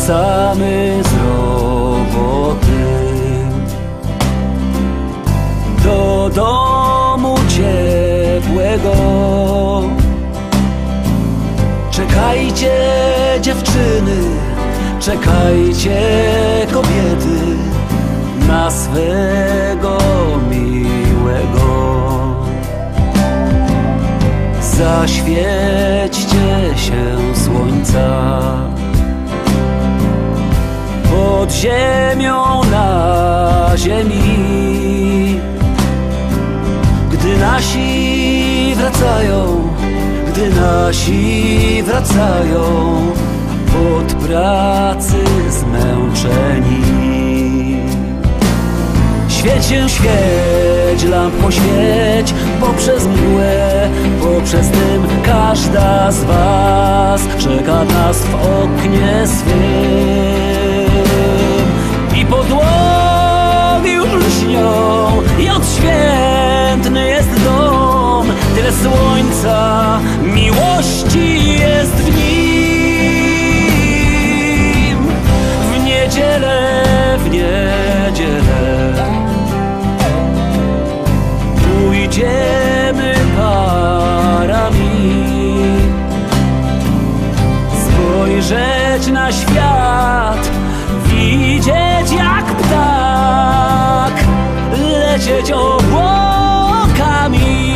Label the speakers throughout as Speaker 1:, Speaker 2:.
Speaker 1: wracamy z roboty do domu ciepłego. Czekajcie dziewczyny, czekajcie kobiety na swego miłego. Zaświećcie się słońca pod ziemią na ziemi. Gdy nasi wracają, gdy nasi wracają od pracy zmęczeni. Świeć się, świeć, lampo świeć poprzez mgłę, poprzez dym. Każda z was czeka nas w oknie swym. I podłogi już lśnią i odświętny jest dom. Tyle słońca, miłości jest w nim. W niedzielę, w niedzielę pójdziemy parami spojrzeć na świat, widzieć jak ptak, lecieć obłokami.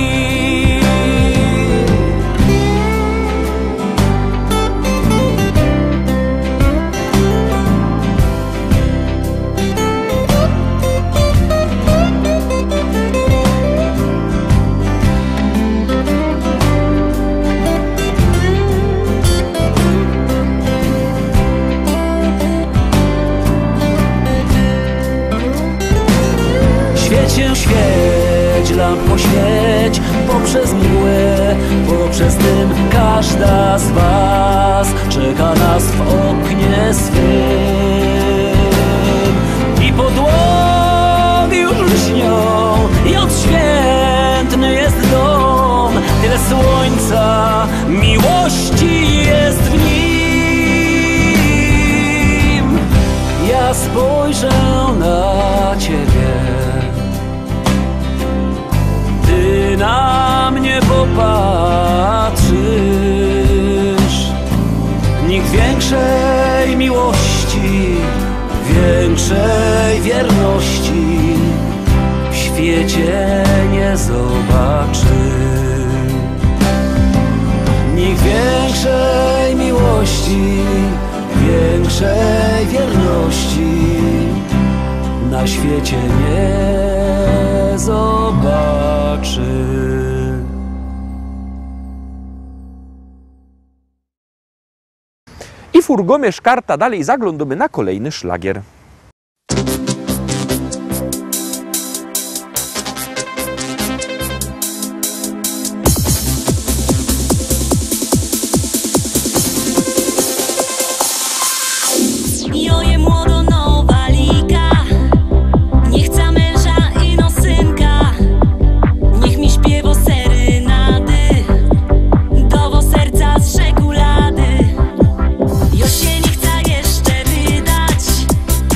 Speaker 1: Świeć, lampo świeć poprzez mgłę, poprzez dym. Każda z was czeka nas w oknie swym. I podłogi już lśnią i odświętny jest dom. Tyle słońca, miłości jest w nim. Ja spojrzę na ciebie, ty na mnie popatrzysz. Nikt większej miłości, większej wierności w świecie nie zobaczy. Nikt większej miłości, większej wierności na świecie nie zobaczy.
Speaker 2: I Furgomierz Karta dalej zaglądamy na kolejny szlagier.
Speaker 3: Już się nie chce jeszcze wydać.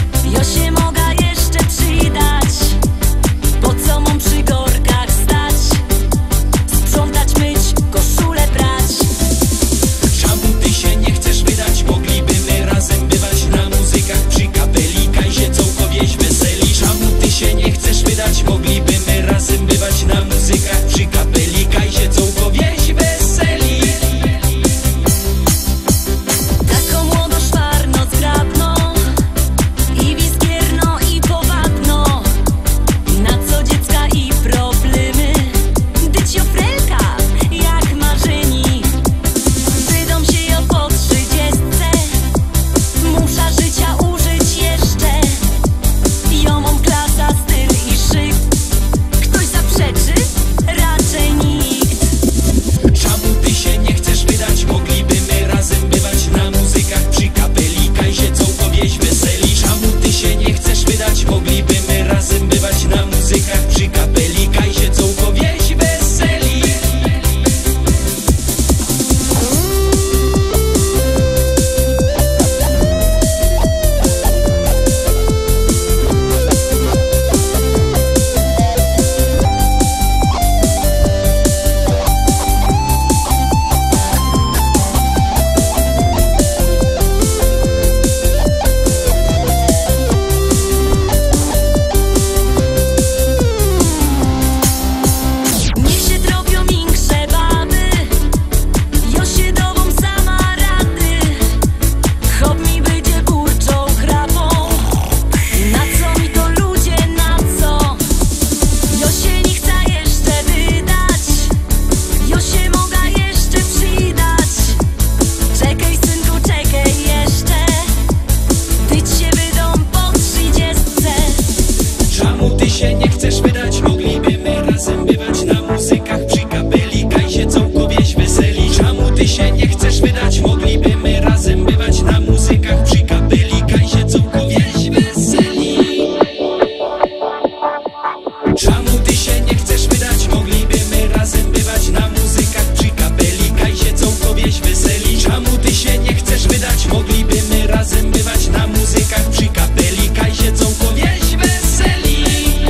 Speaker 3: moglibyśmy razem bywać na muzykach przy kapeli. Kaj siedzonko wieś weseli.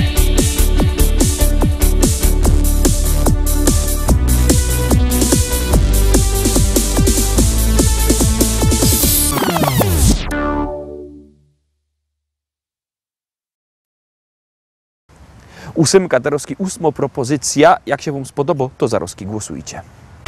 Speaker 2: Ósemka, teraz ósmo propozycja. Jak się wam spodoba, to zaraz głosujcie.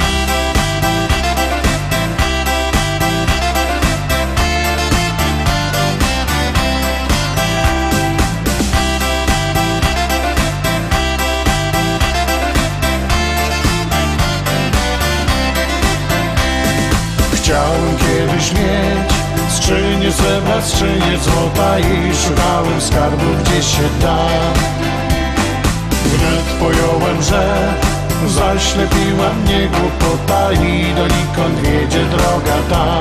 Speaker 4: Chciałem kiedyś mieć skrzynię srebra, skrzynię złota i szukałem skarbu gdzie się da. Wnet pojąłem, że zaślepiła mnie głupota i donikąd wiedzie droga ta.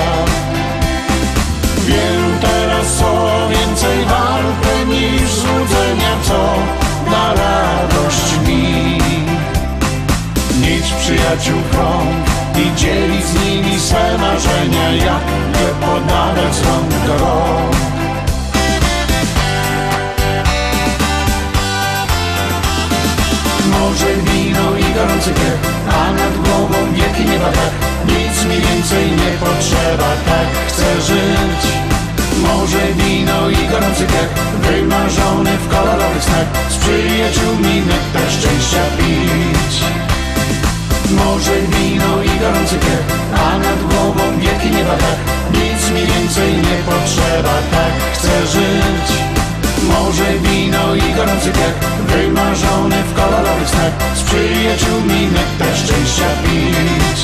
Speaker 4: Wiem teraz, co więcej warte niż złudzenia, co da radość mi. Mieć przyjaciół krąg i dzielić z nimi swe marzenia, jak je podawać z rąk do rąk. Morze, wino i gorący piech, a nad głową wielki nieba tak. Nic mi więcej nie potrzeba, tak chcę żyć. Morze, wino i gorący piech, wymarzony w kolorowych snach, z przyjaciółmi nektar szczęścia pić. Morze, wino i gorący piech, a nad głową wielki nieba tak. Nic mi więcej nie potrzeba, tak chcę żyć. Morze, wino i gorący piech, wymarzony w kolorowych snach, z przyjaciółmi nektar szczęścia pić.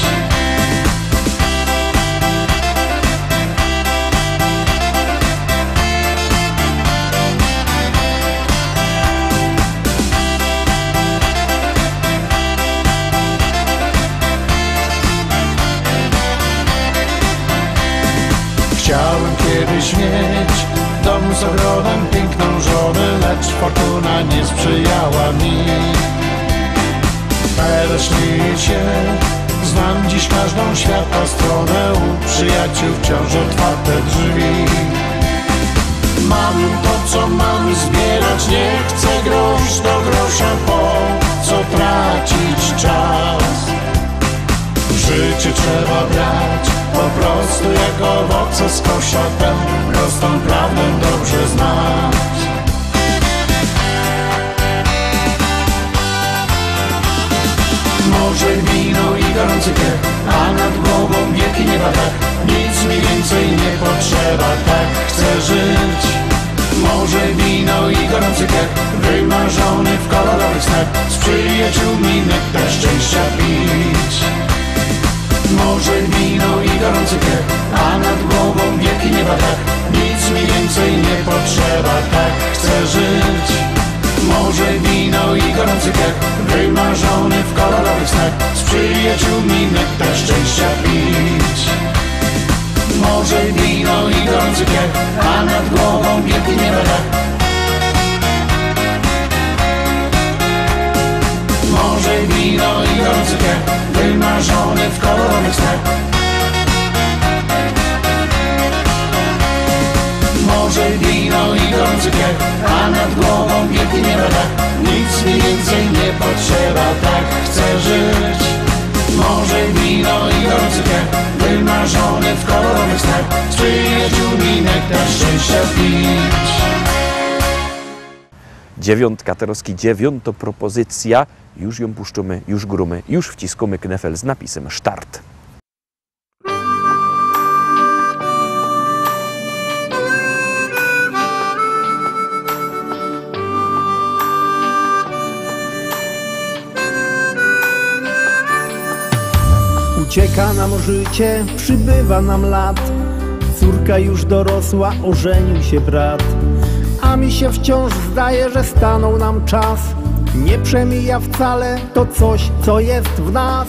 Speaker 4: Chciałem kiedyś mieć dom z ogrodem, piękną żonę, lecz fortuna nie sprzyjała mi. Teraz śmieję się, znam dziś każdą świata stronę, u przyjaciół wciąż otwarte drzwi. Mam to, co mam zbierać, nie chcę grosz do grosza, po co tracić czas. Życie trzeba brać po prostu jak owoce z kosza, tę prostą prawdę dobrze znać. Morze, wino i gorący piech, a nad głową wielki nieba tak. Nic mi więcej nie potrzeba, tak chcę żyć. Morze, wino i gorący piech, wymarzony w kolorowych snach, z przyjaciółmi nektar szczęścia pić. Morze, wino i gorący piech, a nad głową wielki nieba tak. Nic mi więcej nie potrzeba, tak chcę żyć. Morze, wino i gorący piech, wymarzony w kolorowych snach, z przyjaciółmi nektar szczęścia pić. Morze, wino i gorący piech, a nad głową wielki nieba tak. Morze, wino i gorący piech, wymarzony w kolorowych snach. Morze, wino i gorący piech, a nad głową wielki nieba tak. Nic mi więcej nie potrzeba, tak chcę żyć. Morze, wino i gorący piech, wymarzony w kolorowych snach, z przyjaciółmi nektar szczęścia pić.
Speaker 2: Dziewiątka, teraz dziewiąta propozycja. Już ją puszczamy, już grumy, już wciskamy knefel z napisem start.
Speaker 5: Ucieka nam życie, przybywa nam lat. Córka już dorosła, ożenił się brat. A mi się wciąż zdaje, że stanął nam czas. Nie przemija wcale to coś, co jest w nas.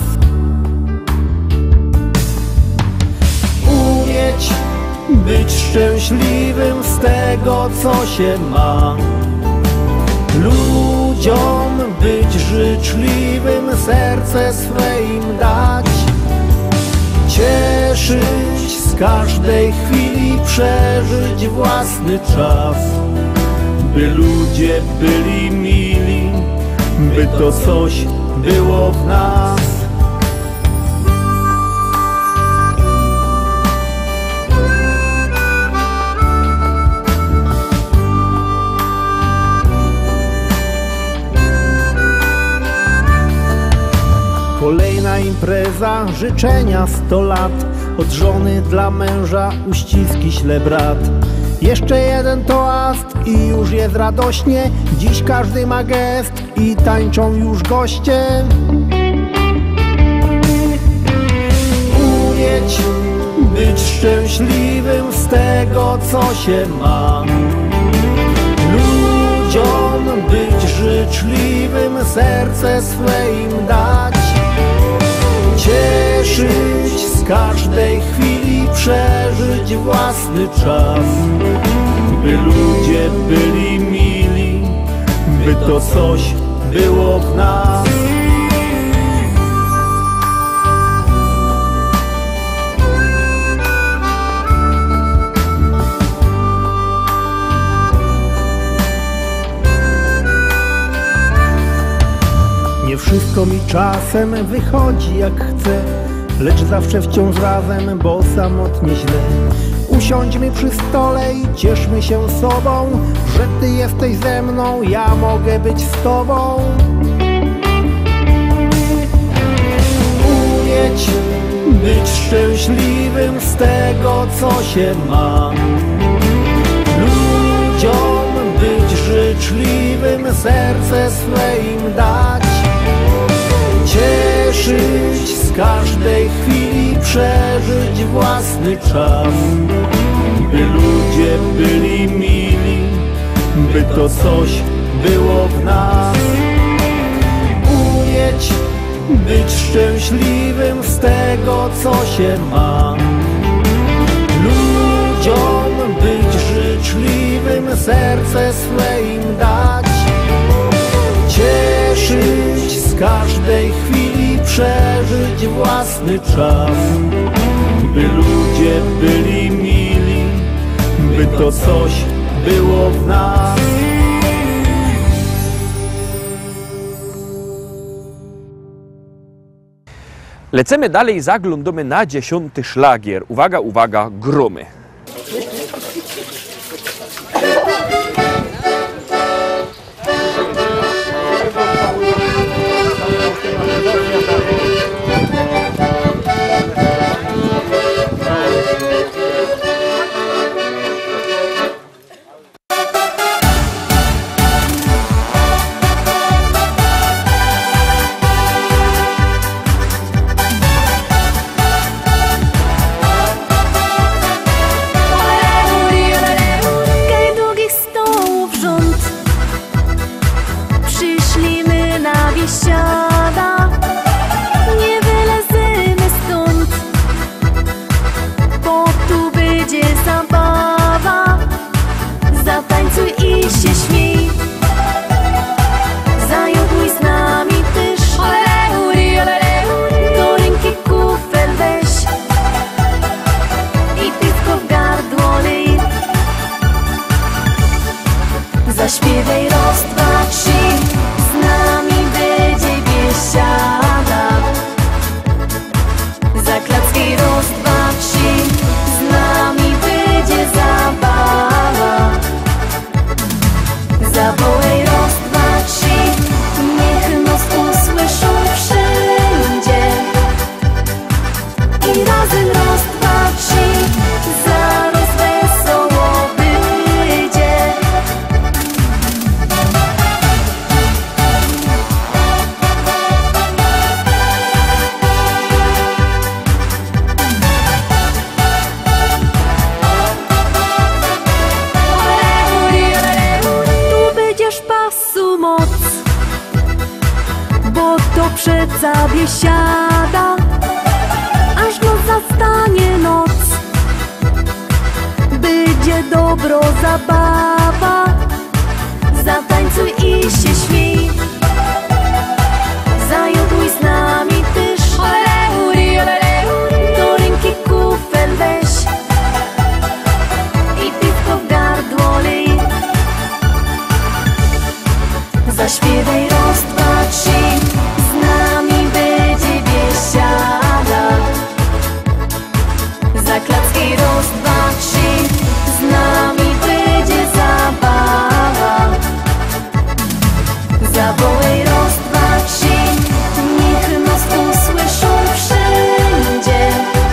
Speaker 5: Umieć być szczęśliwym z tego, co się ma. Ludziom być życzliwym, serce swe im dać. Cieszyć z każdej chwili przeżyć własny czas, by ludzie byli mili, by to coś było w nas. Kolejna impreza, życzenia 100 lat, od żony dla męża uściski śle brat. Jeszcze jeden toast i już jest radośnie, dziś każdy ma gest i tańczą już goście. Umieć być szczęśliwym z tego, co się ma, ludziom być życzliwym, serce swe im dać, cieszyć z każdej chwili, przeżyć własny czas, by ludzie byli mili, by to coś było w nas. Nie wszystko mi czasem wychodzi jak chcę, lecz zawsze wciąż razem, bo samotnie źle. Usiądźmy przy stole i cieszmy się sobą, że ty jesteś ze mną, ja mogę być z tobą. Umieć być szczęśliwym z tego, co się ma, ludziom być życzliwym, serce swe im dać, cieszyć z każdej chwili, przeżyć własny czas, by ludzie byli mili, by to coś było w nas. Umieć być szczęśliwym z tego, co się ma, ludziom być życzliwym, serce swe im dać, cieszyć z każdej chwili, przeżyć własny czas, by ludzie byli mili, by to coś było w nas.
Speaker 2: Lecimy dalej, zaglądamy na 10. szlagier. Uwaga, uwaga, gromy.
Speaker 6: Zaśpiewaj raz, dwa, trzy, z nami będzie biesiada. Zaklacki raz, dwa, trzy, z nami będzie zabawa. Zawołaj raz, dwa, trzy, niech nas usłyszą wszędzie. I razem raz, dwa, trzy, zaraz wesoło będzie. Bo to przeca biesiada, aż noc zastanie noc. Będzie dobro zabawa, zatańcuj i się śmiej. Zajoduj z nami też, do ręki kufel weź. Zaśpiewaj raz, dwa, trzy, z nami będzie biesiada. Zaklacki raz, dwa, trzy, z nami będzie zabawa. Zawołaj raz, dwa, trzy, niech nas usłyszą wszędzie.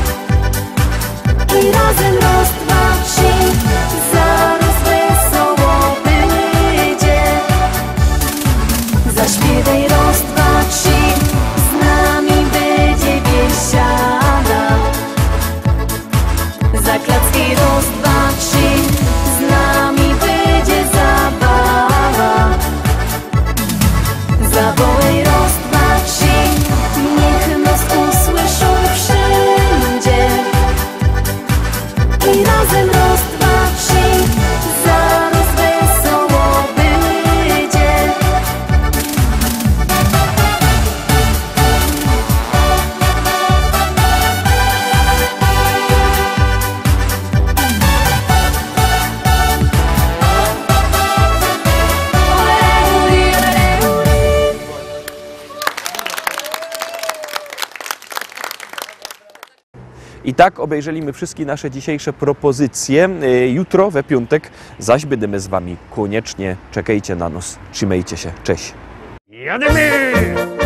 Speaker 6: I razem raz, dwa, trzy, zaraz wesoło będzie. Zaśpiewaj raz, dwa, trzy, z nami będzie biesiada. Zaklacki raz, dwa, trzy, z nami będzie zabawa. Zawołaj raz, dwa, trzy, niech nas usłyszą wszędzie. I razem raz, dwa, trzy, zaraz wesoło będzie.
Speaker 2: I tak obejrzeliśmy wszystkie nasze dzisiejsze propozycje. Jutro, we piątek, zaś będziemy z Wami koniecznie. Czekajcie na nas. Trzymajcie się. Cześć.
Speaker 4: Jademy!